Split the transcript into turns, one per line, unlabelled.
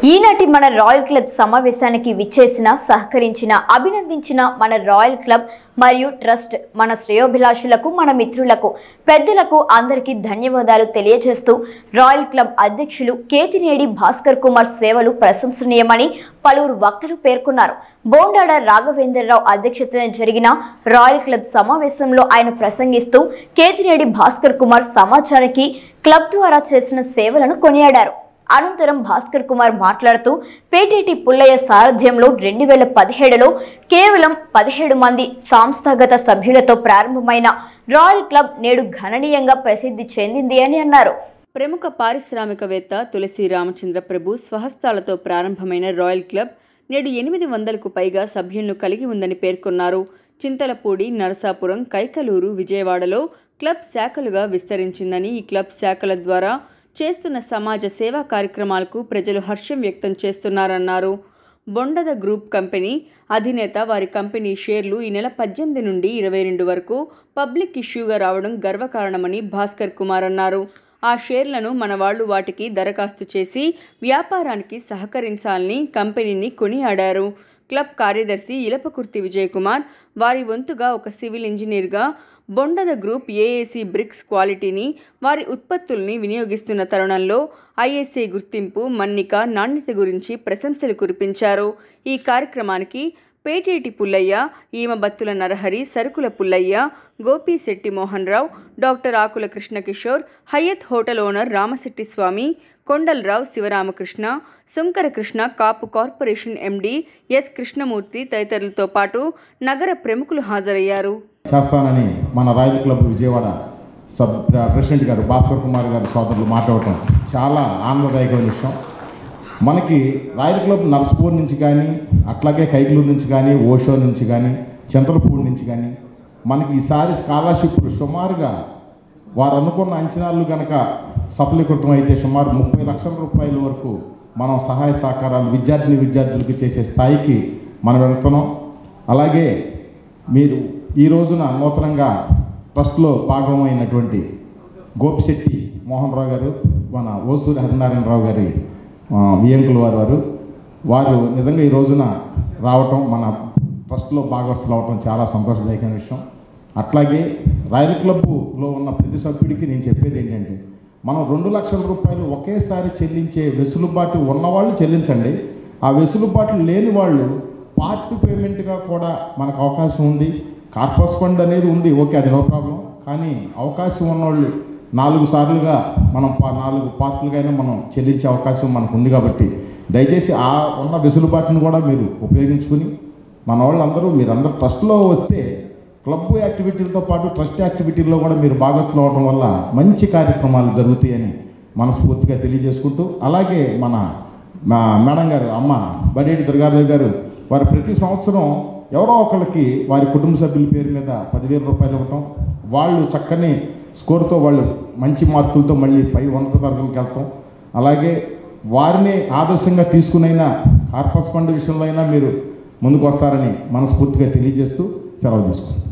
ఈనాటి మన royal club సమావేశానికి విచ్చేసిన సహకరించిన అభినందించిన మన రాయల్ క్లబ్ మరియు ట్రస్ట్ మన శ్రేయోభిలాషులకు మన మిత్రులకు పెద్దలకు అందరికీ ధన్యవాదాలు తెలియజేస్తూ రాయల్ క్లబ్ అధ్యక్షులు కేతినేడి భాస్కర్ కుమార్ సేవలు ప్రశంసనీయమని పలువురు వక్తలు పేర్కొన్నారు. బోండాడ రాఘవేంద్రరావు అధ్యక్షతన జరిగిన రాయల్ క్లబ్ సమావేశంలో ఆయన ప్రసంగిస్తూ కేతినేడి భాస్కర్ కుమార్ సమాచారానికి క్లబ్ ద్వారా చేసిన సేవలను కొనియాడారు. అనంతరం భాస్కర్ కుమార్ మాట్లాడుతూ పేటేటి పుల్లయ్య సారథ్యంలో 2017లో కేవలం 17 మంది సంస్థాగత సభ్యులతో ప్రారంభమైన రాయల్ క్లబ్ నేడు గణనీయంగా ప్రసిద్ధి చెందింది అని అన్నారు.
ప్రముఖ పారిశ్రామికవేత్త తులసి రామచంద్ర ప్రభు స్వహస్తాలతో ప్రారంభమైన రాయల్ క్లబ్ నేడు 800కు పైగా సభ్యులను కలిగి ఉందని పేర్కొన్నారు. చింతలపూడి, నరసాపురం, కైకలూరు, విజయవాడలో క్లబ్ శాఖలుగా విస్తరించిందని ఈ క్లబ్ శాఖల ద్వారా చేస్తున్న సమాజ సేవా కార్యక్రమాలకు ప్రజలు హర్షం వ్యక్తం చేస్తున్నారన్నారు. బొండద గ్రూప్ కంపెనీ అధినేత వారి కంపెనీ షేర్లు ఈ నెల 18 నుండి 22 వరకు పబ్లిక్ ఇష్యూగా రావడం గర్వకారణమని భాస్కర్ కుమార్ అన్నారు. ఆ షేర్లను మన వాళ్ళు వాటికి దరఖాస్తు చేసి వ్యాపారానికి సహకరించాలని కంపెనీని కొనియాడారు. క్లబ్ కార్యదర్శి ఇలపకుర్తి విజయ్ కుమార్ వారి వంతుగా ఒక సివిల్ ఇంజనీర్గా బొండద గ్రూప్ ఏఏసీ బ్రిక్స్ క్వాలిటీని వారి ఉత్పత్తుల్ని వినియోగిస్తున్న తరుణంలో ఐఎస్ఐ గుర్తింపు, మన్నిక, నాణ్యత గురించి ప్రశంసలు కురిపించారు. ఈ కార్యక్రమానికి Peteti Pullaiah, Emabathula Narahari, Sarukula Pullaiah, Gopisetti Mohan Rao, doctor Akula Krishnakishore, Hyatt hotel owner Ramasetti Swamy, Kondalarao Sivaramakrishna, Sankara Krishna, Kapu corporation MD S Krishnamurthy తదితరులతో పాటు నగర ప్రముఖులు హాజరయ్యారు.
చేస్తానని మన రాయల్ క్లబ్ విజయవాడ ప్రెసిడెంట్ గారు భాస్కర్ కుమార్ గారు సోదరులు మాట్లాడటం చాలా ఆనందదాయకమైన విషయం. మనకి రాయల్ క్లబ్ నర్సపూర్ నుంచి కానీ, అట్లాగే కైకలూరు నుంచి కానీ, ఓషో నుంచి కానీ, చింతలపూడి నుంచి కానీ మనకి ఈసారి స్కాలర్షిప్లు సుమారుగా వారు అనుకున్న అంచనాలు కనుక సఫలీకృతం అయితే సుమారు 30 లక్షల రూపాయల వరకు మనం సహాయ సహకారాలు విద్యార్థులకు చేసే స్థాయికి మనం వెళ్తున్నాం. అలాగే మీరు ఈ రోజున నూతనంగా ట్రస్ట్లో భాగమైనటువంటి గోపిశెట్టి మోహన్ రావు గారు, మన ఓసూరి హరినారాయణరావు గారి వియంకులు వారు నిజంగా ఈ రోజున రావటం, మన ట్రస్ట్లో భాగస్తులు అవటం చాలా సంతోషదాయకమైన విషయం. అట్లాగే రాయల్ క్లబ్లో ఉన్న ప్రతి సభ్యుడికి నేను చెప్పేది ఏంటంటే, మనం 2 లక్షల రూపాయలు ఒకేసారి చెల్లించే వెసులుబాటు ఉన్నవాళ్ళు చెల్లించండి. ఆ వెసులుబాటు లేని వాళ్ళు పార్ట్ పేమెంట్గా కూడా మనకు అవకాశం ఉంది. కార్పస్ ఫండ్ అనేది ఉంది, ఓకే, అది నో ప్రాబ్లం. కానీ అవకాశం ఉన్నవాళ్ళు 4 సార్లుగా మనం 4 పార్ట్లుగా మనం చెల్లించే అవకాశం మనకు ఉంది. కాబట్టి దయచేసి ఆ ఉన్న వెసులుబాటును కూడా మీరు ఉపయోగించుకుని మన వాళ్ళందరూ మీరందరూ ట్రస్ట్లో వస్తే క్లబ్ యాక్టివిటీలతో పాటు ట్రస్ట్ యాక్టివిటీల్లో కూడా మీరు భాగస్తులు అవడం వల్ల మంచి కార్యక్రమాలు జరుగుతాయని మనస్ఫూర్తిగా తెలియజేసుకుంటూ, అలాగే మన మేడం గారు అమ్మ బడేటి దుర్గాదేవి గారు వారు ప్రతి సంవత్సరం ఎవరో ఒకరికి వారి కుటుంబ సభ్యుల పేరు మీద 10,000 రూపాయలు ఇవ్వటం, వాళ్ళు చక్కని స్కోర్తో వాళ్ళు మంచి మార్కులతో మళ్ళీ పై ఉన్నత తరగతులకు వెళ్తాం. అలాగే వారిని ఆదర్శంగా తీసుకునైనా కార్పస్ ఫండ్ విషయంలో అయినా మీరు ముందుకు వస్తారని మనస్ఫూర్తిగా తెలియజేస్తూ సెలవు తీసుకుంటాం.